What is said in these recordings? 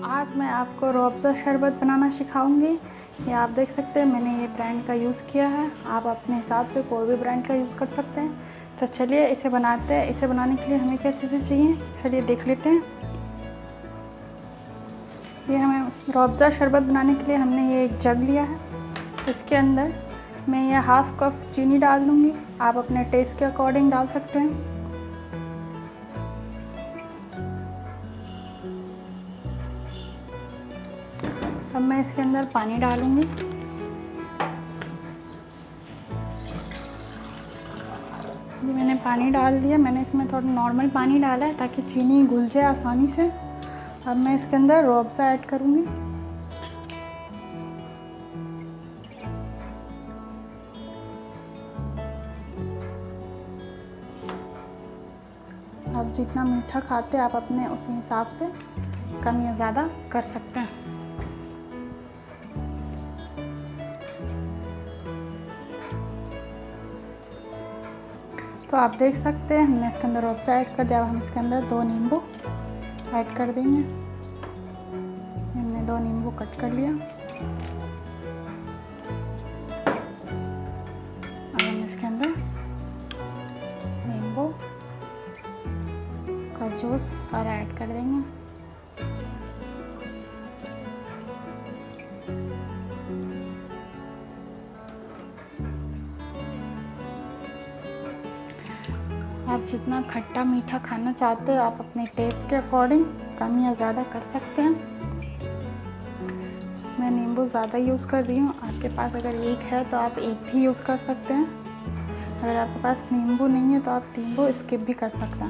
आज मैं आपको रूह अफ़ज़ा शरबत बनाना सिखाऊंगी। ये आप देख सकते हैं मैंने ये ब्रांड का यूज़ किया है। आप अपने हिसाब से कोई भी ब्रांड का यूज़ कर सकते हैं। तो चलिए इसे बनाते हैं। इसे बनाने के लिए हमें क्या चीज़ें चाहिए, चलिए देख लेते हैं। ये हमें रूह अफ़ज़ा शरबत बनाने के लिए हमने ये एक जग लिया है। इसके अंदर मैं ये हाफ़ कप चीनी डाल दूँगी। आप अपने टेस्ट के अकॉर्डिंग डाल सकते हैं। अब मैं इसके अंदर पानी डालूंगी। ये मैंने पानी डाल दिया। मैंने इसमें थोड़ा नॉर्मल पानी डाला है ताकि चीनी घुल जाए आसानी से। अब मैं इसके अंदर रूह अफ़ज़ा ऐड करूंगी। आप जितना मीठा खाते हैं आप अपने उस हिसाब से कम या ज़्यादा कर सकते हैं। तो आप देख सकते हैं हमने इसके अंदर रूह अफ़ज़ा ऐड कर दिया। अब हम इसके अंदर 2 नींबू ऐड कर देंगे। हमने 2 नींबू कट कर लिया। अब हम इसके अंदर नींबू का जूस सारा ऐड कर देंगे। आप जितना खट्टा मीठा खाना चाहते हो आप अपने टेस्ट के अकॉर्डिंग कम या ज़्यादा कर सकते हैं। मैं नींबू ज़्यादा यूज़ कर रही हूँ। आपके पास अगर एक है तो आप एक भी यूज़ कर सकते हैं। अगर आपके पास नींबू नहीं है तो आप नींबू स्किप भी कर सकते हैं।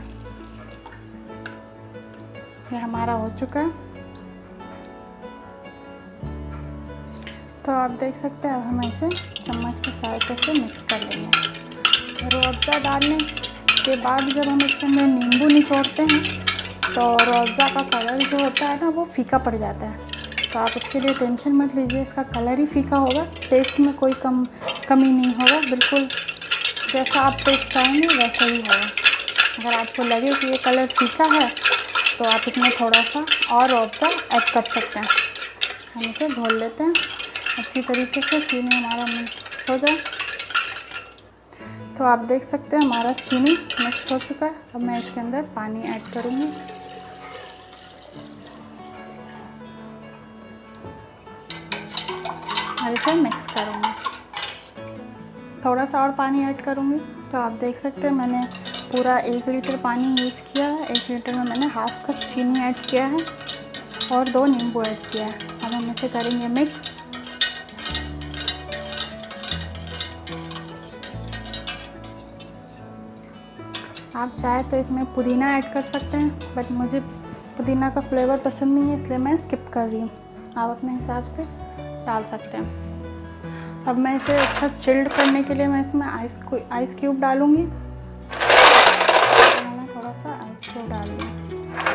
ये हमारा हो चुका है। तो आप देख सकते हैं अब हम इसे चम्मच की सहायता से मिक्स कर लेंगे। रूह अफ़ज़ा डालने के बाद जब हम इसके अंदर नींबू निचोड़ते हैं तो रूह अफ़ज़ा का कलर जो होता है ना वो फीका पड़ जाता है। तो आप इसके लिए टेंशन मत लीजिए, इसका कलर ही फीका होगा, टेस्ट में कोई कमी नहीं होगा। बिल्कुल जैसा आप टेस्ट चाहेंगे वैसा ही होगा। अगर आपको लगे कि ये कलर फीका है तो आप इसमें थोड़ा सा और रूह अफ़ज़ा ऐड कर सकते हैं। हम इसे घोल लेते हैं अच्छी तरीके से, चीनी हमारा मिक्स हो जाए। तो आप देख सकते हैं हमारा चीनी मिक्स हो चुका है। अब मैं इसके अंदर पानी ऐड करूँगी। और इसे मिक्स करूँगी। थोड़ा सा और पानी ऐड करूँगी। तो आप देख सकते हैं मैंने पूरा 1 लीटर पानी यूज़ किया है। 1 लीटर में मैंने हाफ़ कप चीनी ऐड किया है और 2 नींबू ऐड किया है। अब हम इसे करेंगे मिक्स। आप चाहे तो इसमें पुदीना ऐड कर सकते हैं, बट मुझे पुदीना का फ्लेवर पसंद नहीं है इसलिए मैं स्किप कर रही हूँ। आप अपने हिसाब से डाल सकते हैं। अब मैं इसे अच्छा चिल्ड करने के लिए मैं इसमें आइस क्यूब डालूँगी। मैंने थोड़ा सा आइस क्यूब डाल दिया।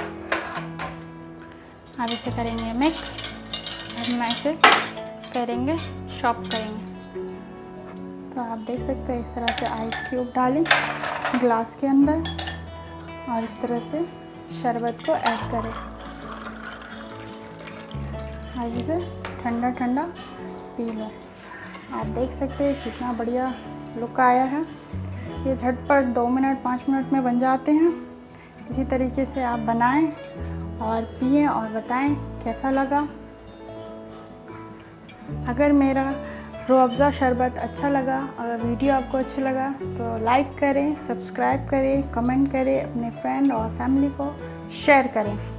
अब इसे करेंगे मिक्स। अब मैं इसे करेंगे चॉप करेंगे। तो आप देख सकते हैं इस तरह से आइस क्यूब डालें ग्लास के अंदर और इस तरह से शरबत को ऐड करें। अब इसे ठंडा ठंडा पी लें। आप देख सकते हैं कितना बढ़िया लुक आया है। ये झटपट 2 मिनट 5 मिनट में बन जाते हैं। इसी तरीके से आप बनाएं और पिएं और बताएं कैसा लगा। अगर मेरा रूह अफ़ज़ा शरबत अच्छा लगा, अगर वीडियो आपको अच्छा लगा तो लाइक करें, सब्सक्राइब करें, कमेंट करें, अपने फ्रेंड और फैमिली को शेयर करें।